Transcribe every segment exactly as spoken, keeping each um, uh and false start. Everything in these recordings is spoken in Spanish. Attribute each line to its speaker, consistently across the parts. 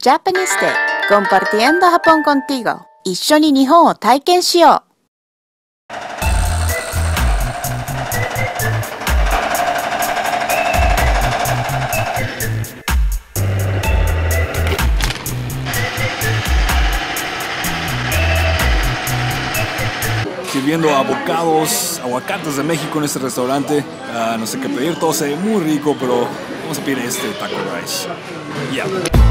Speaker 1: Japanese de compartiendo Japón contigo. 一緒に日本を体験しよう。
Speaker 2: Sirviendo avocados, aguacates de México en este restaurante. Uh, no sé qué pedir, todo se ve muy rico, pero vamos a pedir este taco rice. Yeah.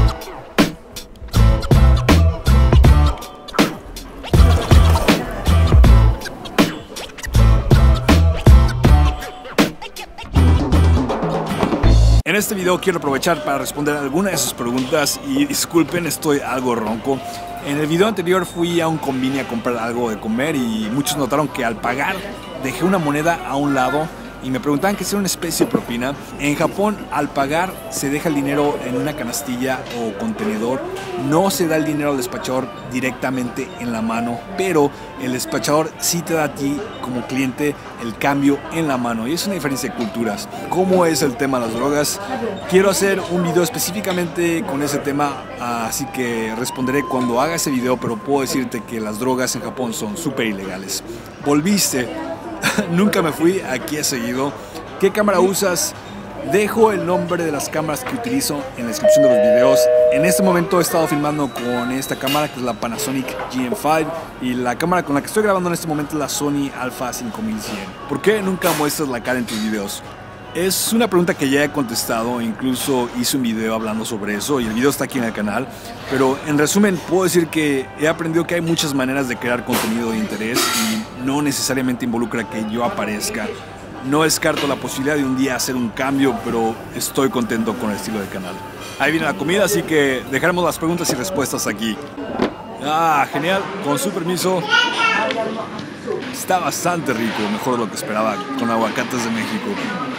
Speaker 2: En este video quiero aprovechar para responder algunas de sus preguntas y disculpen, estoy algo ronco. En el video anterior fui a un convini a comprar algo de comer y muchos notaron que al pagar dejé una moneda a un lado y me preguntaban que si era una especie de propina. En Japón, al pagar se deja el dinero en una canastilla o contenedor, no se da el dinero al despachador directamente en la mano, pero el despachador sí te da a ti como cliente el cambio en la mano y es una diferencia de culturas. ¿Cómo es el tema de las drogas? Quiero hacer un video específicamente con ese tema, así que responderé cuando haga ese video, pero puedo decirte que las drogas en Japón son súper ilegales. Volviste. Nunca me fui, aquí he seguido. ¿Qué cámara usas? Dejo el nombre de las cámaras que utilizo en la descripción de los videos. En este momento he estado filmando con esta cámara que es la Panasonic G M cinco y la cámara con la que estoy grabando en este momento es la Sony Alpha cinco mil cien. ¿Por qué nunca muestras la cara en tus videos? Es una pregunta que ya he contestado, incluso hice un video hablando sobre eso y el video está aquí en el canal. Pero en resumen puedo decir que he aprendido que hay muchas maneras de crear contenido de interés y no necesariamente involucra que yo aparezca. No descarto la posibilidad de un día hacer un cambio, pero estoy contento con el estilo del canal. Ahí viene la comida, así que dejaremos las preguntas y respuestas aquí. Ah, genial, con su permiso. Está bastante rico, mejor de lo que esperaba, con aguacates de México.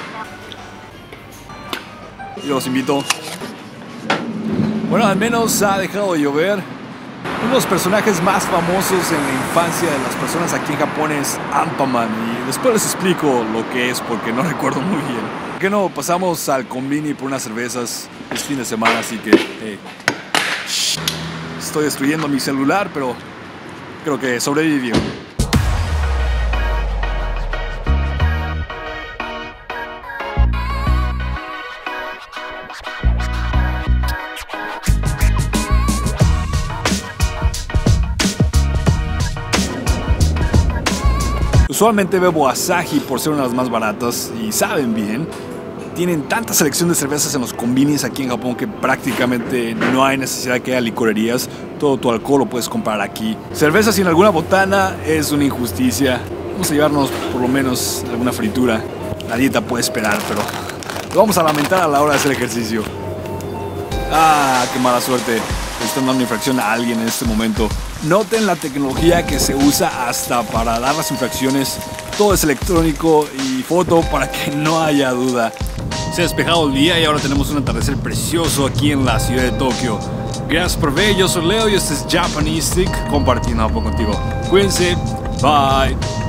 Speaker 2: Y los invito. Bueno, al menos ha dejado de llover. Uno de los personajes más famosos en la infancia de las personas aquí en Japón es Ampaman. Y después les explico lo que es porque no recuerdo muy bien. ¿Por qué no pasamos al convini por unas cervezas? Es fin de semana, así que... Hey. Estoy destruyendo mi celular, pero creo que sobrevivió. Usualmente bebo Asahi por ser una de las más baratas y saben bien. Tienen tanta selección de cervezas en los convinis aquí en Japón que prácticamente no hay necesidad de que haya licorerías. Todo tu alcohol lo puedes comprar aquí. Cerveza sin alguna botana es una injusticia. Vamos a llevarnos por lo menos alguna fritura. La dieta puede esperar, pero lo vamos a lamentar a la hora de hacer ejercicio. Ah, qué mala suerte. Le están dando infracción a alguien en este momento. Noten la tecnología que se usa hasta para dar las infracciones. Todo es electrónico y foto para que no haya duda. Se ha despejado el día y ahora tenemos un atardecer precioso aquí en la ciudad de Tokio. Gracias por ver, yo soy Leo y este es Japanese Stick compartiendo un poco contigo. Cuídense, bye.